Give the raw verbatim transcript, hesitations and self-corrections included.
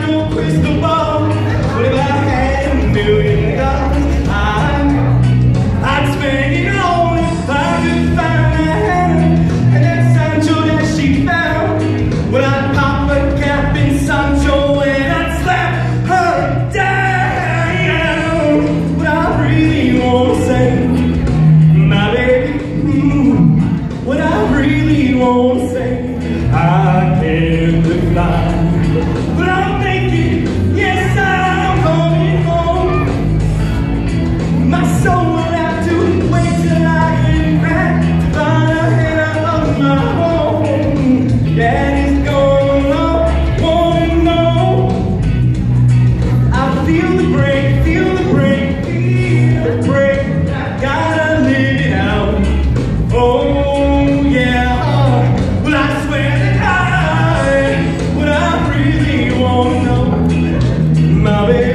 no crystal ball, but if I had a million dollars, I, I'd spend it all if I could find a hand. And that Sancho that she found, well, I'd pop a cap in Sancho and I'd slap her down. But I really won't say, my baby, mm, what I really won't say, I can't define. But I'm thinking, yes, I'm coming home. My soul will have to wait till I get back to find a header of my home. Daddy's gonna wanna know. I feel the break, feel the break, feel the break. I gotta live it out. Oh yeah. Well, I swear that I, what I really wanna know, my baby.